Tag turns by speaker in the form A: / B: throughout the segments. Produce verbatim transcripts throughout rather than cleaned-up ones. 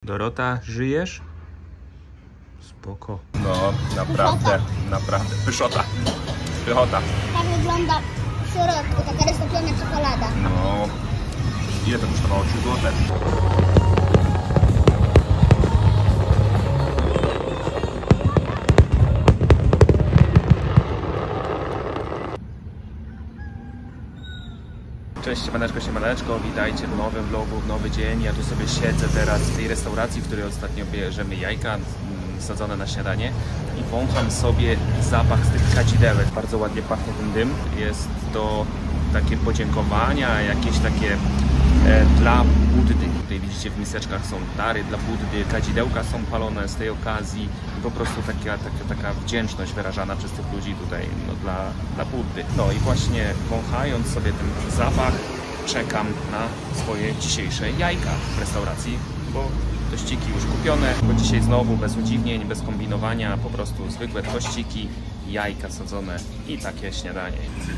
A: Dorota, żyjesz? Spoko.
B: No, naprawdę, naprawdę. Pyszota. Pychota.
C: Tak wygląda w środku, taka roztopiona czekolada.
B: No, ile to kosztowało? trzy złote. Cześć, siemaneczko, siemaneczko, witajcie w nowym vlogu, w nowy dzień. Ja tu sobie siedzę teraz w tej restauracji, w której ostatnio bierzemy jajka sadzone na śniadanie i wącham sobie zapach z tych kadzidełek. Bardzo ładnie pachnie ten dym. Jest to takie podziękowania, jakieś takie e, dla Buddy. Tutaj widzicie, w miseczkach są dary dla Buddy, kadzidełka są palone z tej okazji i po prostu taka, taka, taka wdzięczność wyrażana przez tych ludzi tutaj no, dla, dla Buddy. No i właśnie wąchając sobie ten zapach, czekam na swoje dzisiejsze jajka w restauracji, bo tościki już kupione, bo dzisiaj znowu bez udziwnień, bez kombinowania, po prostu zwykłe tościki, jajka sadzone i takie śniadanie.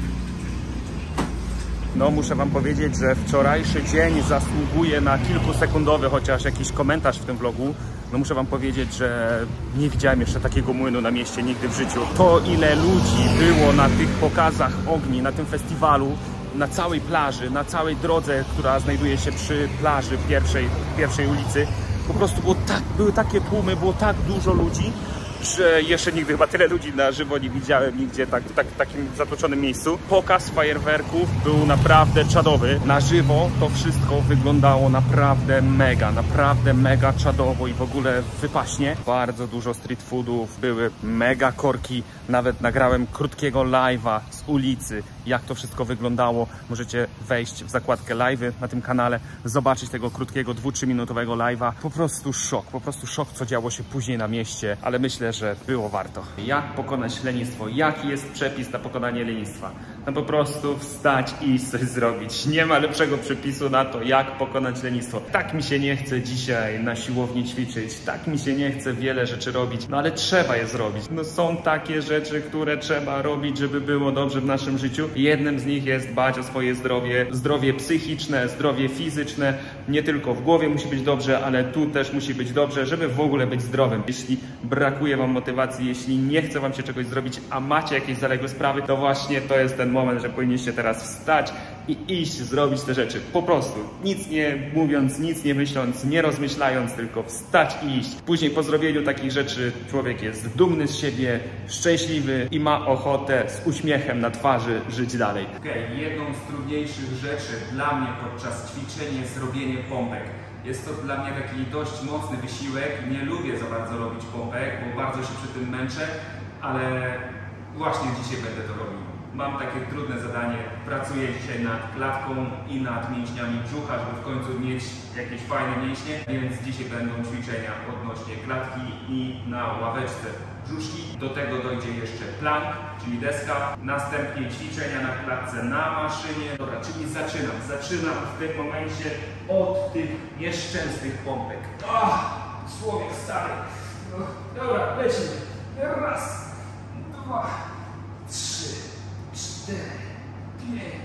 B: No muszę wam powiedzieć, że wczorajszy dzień zasługuje na kilkusekundowy chociaż jakiś komentarz w tym vlogu. No muszę wam powiedzieć, że nie widziałem jeszcze takiego młynu na mieście nigdy w życiu. To ile ludzi było na tych pokazach ogni, na tym festiwalu, na całej plaży, na całej drodze, która znajduje się przy plaży pierwszej, pierwszej ulicy. Po prostu było tak, były takie tłumy, było tak dużo ludzi, że jeszcze nigdy chyba tyle ludzi na żywo nie widziałem nigdzie tak, tak, w takim zatłoczonym miejscu. Pokaz fajerwerków był naprawdę czadowy. Na żywo to wszystko wyglądało naprawdę mega, naprawdę mega czadowo i w ogóle wypaśnie. Bardzo dużo street foodów, były mega korki. Nawet nagrałem krótkiego live'a z ulicy, jak to wszystko wyglądało. Możecie wejść w zakładkę live'y na tym kanale, zobaczyć tego krótkiego, dwu trzy minutowego live'a. Po prostu szok, po prostu szok, co działo się później na mieście, ale myślę, że było warto. Jak pokonać lenistwo? Jaki jest przepis na pokonanie lenistwa? No po prostu wstać i coś zrobić. Nie ma lepszego przepisu na to, jak pokonać lenistwo. Tak mi się nie chce dzisiaj na siłowni ćwiczyć, tak mi się nie chce wiele rzeczy robić, no ale trzeba je zrobić. No są takie rzeczy, które trzeba robić, żeby było dobrze w naszym życiu. Jednym z nich jest dbać o swoje zdrowie, zdrowie psychiczne, zdrowie fizyczne. Nie tylko w głowie musi być dobrze, ale tu też musi być dobrze, żeby w ogóle być zdrowym. Jeśli brakuje wam motywacji, jeśli nie chce wam się czegoś zrobić, a macie jakieś zaległe sprawy, to właśnie to jest ten moment, że powinniście teraz wstać i iść zrobić te rzeczy. Po prostu. Nic nie mówiąc, nic nie myśląc, nie rozmyślając, tylko wstać i iść. Później po zrobieniu takich rzeczy człowiek jest dumny z siebie, szczęśliwy i ma ochotę z uśmiechem na twarzy żyć dalej. Okej, okay, jedną z trudniejszych rzeczy dla mnie podczas ćwiczenia jest robienie pompek. Jest to dla mnie taki dość mocny wysiłek. Nie lubię za bardzo robić pompek, bo bardzo się przy tym męczę, ale właśnie dzisiaj będę to robił. Mam takie trudne zadanie. Pracuję dzisiaj nad klatką i nad mięśniami brzucha, żeby w końcu mieć jakieś fajne mięśnie, więc dzisiaj będą ćwiczenia odnośnie klatki i na ławeczce brzuszki. Do tego dojdzie jeszcze plank, czyli deska. Następnie ćwiczenia na klatce na maszynie. Dobra, czyli zaczynam. Zaczynam w tym momencie od tych nieszczęsnych pompek. Ah, człowiek stary. No, dobra, lecimy. Raz, dwa, trzy, cztery, pięć,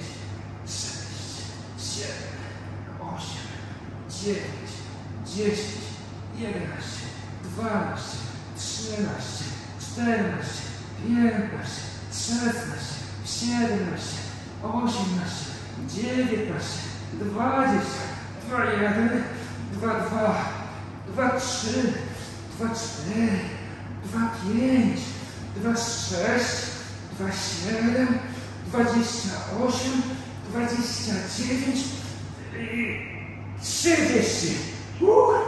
B: sześć, siedem, osiem, dziewięć, dziesięć, jedenaście, dwanaście, trzynaście, czternaście, piętnaście, szesnaście, siedemnaście, osiemnaście, dziewiętnaście, dwadzieścia, dwa jeden, dwa dwa, dwa trzy, dwa cztery, dwa pięć, dwa sześć, dwa siedem, dwadzieścia osiem, dwadzieścia dziewięć i trzydzieści. Uh,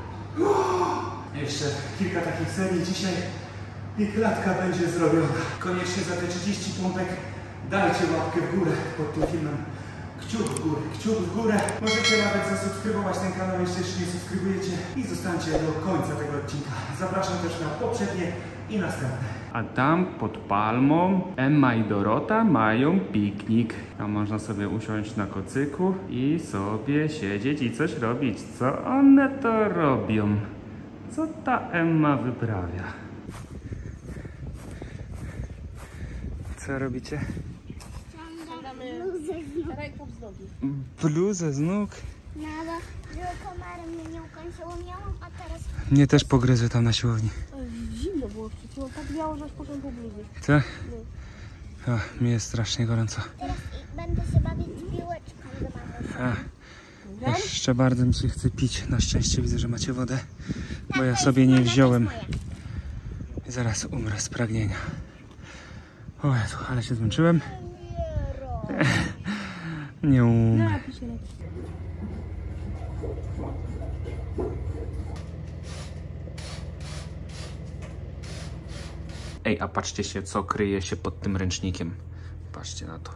B: uh. Jeszcze kilka takich serii dzisiaj i klatka będzie zrobiona. Koniecznie za te trzydzieści pompek dajcie łapkę w górę pod tym filmem. Kciuk w górę, kciuk w górę. Możecie nawet zasubskrybować ten kanał, jeśli nie subskrybujecie i zostańcie do końca tego odcinka. Zapraszam też na poprzednie i następne. A tam pod palmą Emma i Dorota mają piknik. Tam można sobie usiąść na kocyku i sobie siedzieć i coś robić. Co one to robią? Co ta Emma wyprawia? Co robicie?
C: Ściągamy bluzę z nóg.
A: Bluzę z nóg?
C: Nada, że komary mnie nie ukończyło miałam, a teraz...
A: Mnie też pogryzły tam na siłowni.
D: Zimno było przed chwilą, tak biało, że aż poszłam po bluzy.
A: Co? O, mi jest strasznie gorąco.
C: Teraz będę się bawić piłeczką z mamą.
A: A, jeszcze bardzo mi się chce pić. Na szczęście widzę, że macie wodę, bo ja sobie nie wziąłem. I zaraz umrę z pragnienia. O Jezu, ale się zmęczyłem. Nie umrę. Ej, a patrzcie się, co kryje się pod tym ręcznikiem. Patrzcie na to.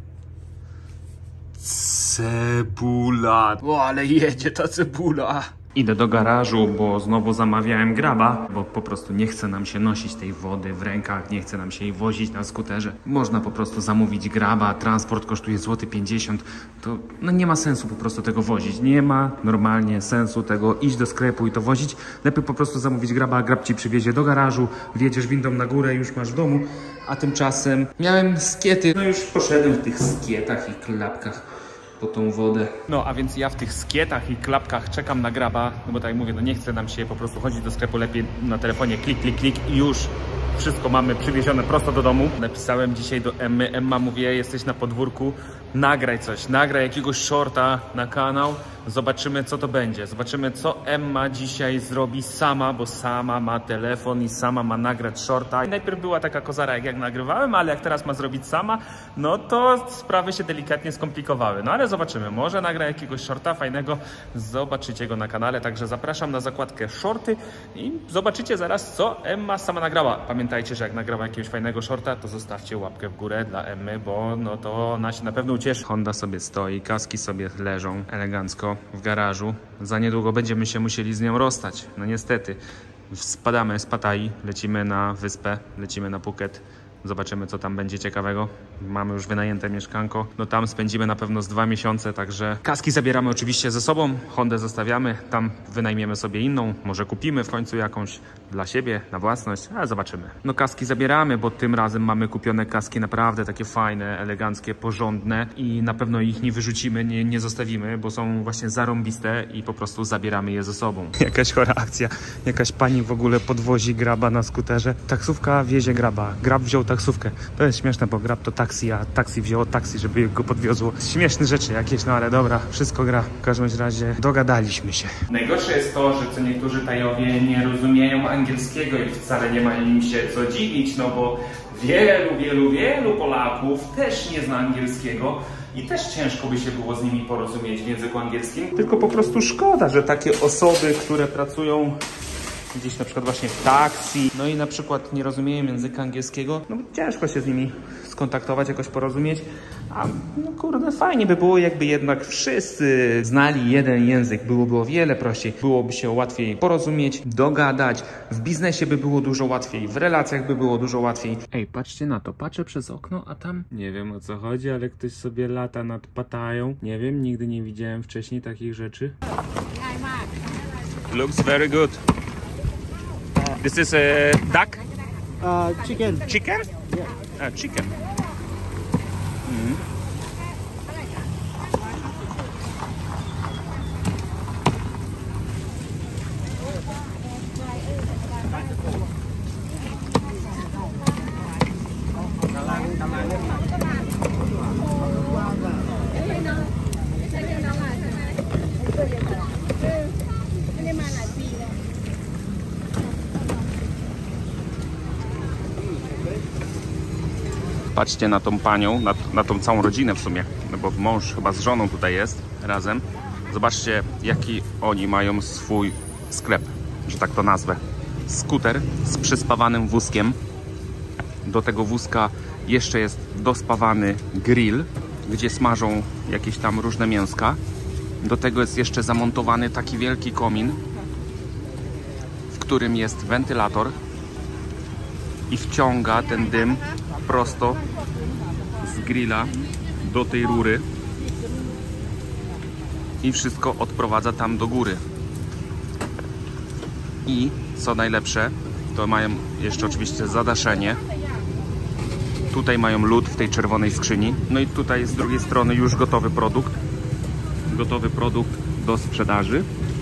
A: Cebula. O, ale jedzie ta cebula. Idę do garażu, bo znowu zamawiałem graba, bo po prostu nie chce nam się nosić tej wody w rękach, nie chce nam się jej wozić na skuterze. Można po prostu zamówić graba, transport kosztuje złoty pięćdziesiąt, to no nie ma sensu po prostu tego wozić. Nie ma normalnie sensu tego iść do sklepu i to wozić. Lepiej po prostu zamówić graba, grab ci przywiezie do garażu, wjedziesz windą na górę i już masz w domu. A tymczasem miałem skiety, no już poszedłem w tych skietach i klapkach po tą wodę. No a więc ja w tych skietach i klapkach czekam na graba, no bo tak jak mówię, no nie chce nam się po prostu chodzić do sklepu, lepiej na telefonie klik, klik, klik i już wszystko mamy przywiezione prosto do domu. Napisałem dzisiaj do Emmy, Emma mówi, jesteś na podwórku, nagraj coś, nagraj jakiegoś shorta na kanał, zobaczymy co to będzie, zobaczymy co Emma dzisiaj zrobi sama, bo sama ma telefon i sama ma nagrać shorta. I najpierw była taka kozara jak, jak nagrywałem, ale jak teraz ma zrobić sama, no to sprawy się delikatnie skomplikowały. No ale zobaczymy, może nagra jakiegoś shorta fajnego, zobaczycie go na kanale, także zapraszam na zakładkę shorty i zobaczycie zaraz co Emma sama nagrała. Pamiętajcie, że jak nagrała jakiegoś fajnego shorta, to zostawcie łapkę w górę dla Emmy, bo no to ona się na pewno ucieszy. Honda sobie stoi, kaski sobie leżą elegancko w garażu. Za niedługo będziemy się musieli z nią rozstać. No niestety. Spadamy z Pattayy, lecimy na wyspę, lecimy na Phuket. Zobaczymy co tam będzie ciekawego. Mamy już wynajęte mieszkanko. No tam spędzimy na pewno z dwa miesiące, także kaski zabieramy oczywiście ze sobą. Hondę zostawiamy, tam wynajmiemy sobie inną. Może kupimy w końcu jakąś dla siebie, na własność, ale zobaczymy. No kaski zabieramy, bo tym razem mamy kupione kaski naprawdę takie fajne, eleganckie, porządne i na pewno ich nie wyrzucimy, nie, nie zostawimy, bo są właśnie zarąbiste i po prostu zabieramy je ze sobą. Jakaś chora akcja. Jakaś pani w ogóle podwozi graba na skuterze. Taksówka wiezie graba. Grab wziął taksówkę. To jest śmieszne, bo grab to taksi, a taksi wzięło taksi, żeby go podwiozło. Śmieszne rzeczy jakieś, no ale dobra, wszystko gra. W każdym razie dogadaliśmy się. Najgorsze jest to, że co niektórzy Tajowie nie rozumieją angielskiego i wcale nie ma im się co dziwić, no bo wielu, wielu, wielu Polaków też nie zna angielskiego i też ciężko by się było z nimi porozumieć w języku angielskim. Tylko po prostu szkoda, że takie osoby, które pracują gdzieś na przykład właśnie w taksi, no i na przykład nie rozumieją języka angielskiego, no ciężko się z nimi skontaktować, jakoś porozumieć, a no kurde, fajnie by było, jakby jednak wszyscy znali jeden język, byłoby o wiele prościej, byłoby się łatwiej porozumieć, dogadać, w biznesie by było dużo łatwiej, w relacjach by było dużo łatwiej. Ej, patrzcie na to, patrzę przez okno, a tam nie wiem o co chodzi, ale ktoś sobie lata nad Pattają, nie wiem, nigdy nie widziałem wcześniej takich rzeczy. Looks very good. This is a duck?
D: Uh, chicken.
A: Chicken?
D: Yeah.
A: Ah, chicken. Mm. Patrzcie na tą panią, na, na tą całą rodzinę w sumie, no bo mąż chyba z żoną tutaj jest razem. Zobaczcie, jaki oni mają swój sklep, że tak to nazwę. Skuter z przyspawanym wózkiem. Do tego wózka jeszcze jest dospawany grill, gdzie smażą jakieś tam różne mięska. Do tego jest jeszcze zamontowany taki wielki komin, w którym jest wentylator i wciąga ten dym prosto z grilla do tej rury i wszystko odprowadza tam do góry. I co najlepsze, to mają jeszcze oczywiście zadaszenie. Tutaj mają lód w tej czerwonej skrzyni. No i tutaj z drugiej strony już gotowy produkt. Gotowy produkt
B: do sprzedaży.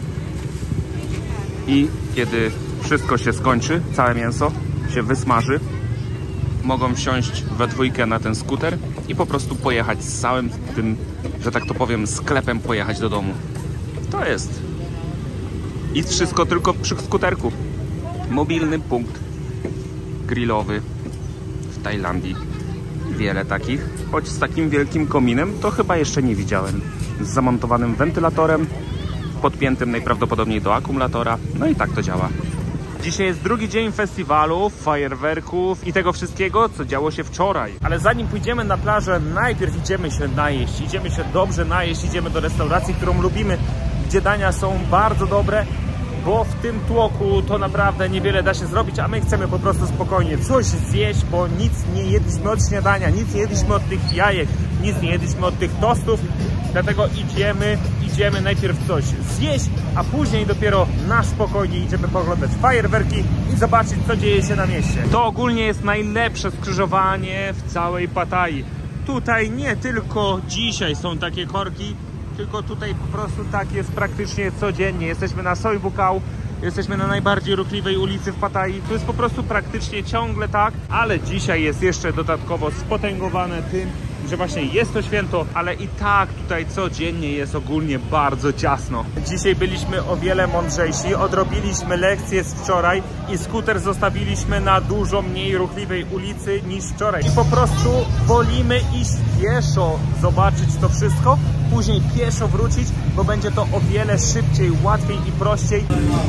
B: I kiedy wszystko się skończy, całe mięso się wysmaży, mogą wsiąść we dwójkę na ten skuter i po prostu pojechać z całym tym, że tak to powiem, sklepem pojechać do domu. To jest. I wszystko tylko przy skuterku. Mobilny punkt grillowy w Tajlandii. Wiele takich, choć z takim wielkim kominem to chyba jeszcze nie widziałem. Z zamontowanym wentylatorem, podpiętym najprawdopodobniej do akumulatora. No i tak to działa. Dzisiaj jest drugi dzień festiwalu, fajerwerków i tego wszystkiego, co działo się wczoraj. Ale zanim pójdziemy na plażę, najpierw idziemy się najeść. Idziemy się dobrze najeść, idziemy do restauracji, którą lubimy, gdzie dania są bardzo dobre, bo w tym tłoku to naprawdę niewiele da się zrobić, a my chcemy po prostu spokojnie coś zjeść, bo nic nie jedliśmy od śniadania, nic nie jedliśmy od tych jajek, nic nie jedliśmy od tych tostów, dlatego idziemy, idziemy najpierw coś zjeść, a później dopiero na spokojnie idziemy pooglądać fajerwerki i zobaczyć, co dzieje się na mieście. To ogólnie jest najlepsze skrzyżowanie w całej Pattayyi. Tutaj nie tylko dzisiaj są takie korki, tylko tutaj po prostu tak jest praktycznie codziennie. Jesteśmy na Soi Buakhao, jesteśmy na najbardziej ruchliwej ulicy w Pattayyi. To jest po prostu praktycznie ciągle tak, ale dzisiaj jest jeszcze dodatkowo spotęgowane tym, że właśnie jest to święto, ale i tak tutaj codziennie jest ogólnie bardzo ciasno. Dzisiaj byliśmy o wiele mądrzejsi, odrobiliśmy lekcje z wczoraj i skuter zostawiliśmy na dużo mniej ruchliwej ulicy niż wczoraj. I po prostu wolimy iść pieszo, zobaczyć to wszystko, później pieszo wrócić, bo będzie to o wiele szybciej, łatwiej i prościej.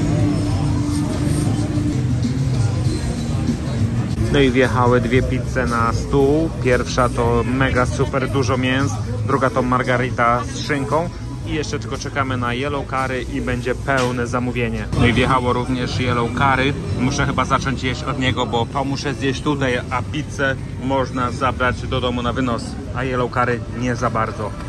B: No i wjechały dwie pizze na stół. Pierwsza to mega super dużo mięs, druga to margarita z szynką i jeszcze tylko czekamy na yellow curry i będzie pełne zamówienie. No i wjechało również yellow curry. Muszę chyba zacząć jeść od niego, bo to muszę zjeść tutaj, a pizzę można zabrać do domu na wynos, a yellow curry nie za bardzo.